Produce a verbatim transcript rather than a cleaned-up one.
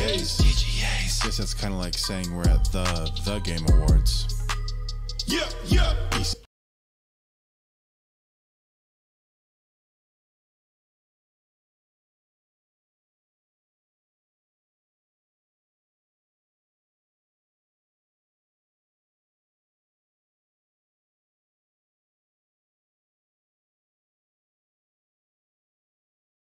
A's. D G A's. Guess that's kind of like saying we're at the the Game Awards. Yeah, yeah.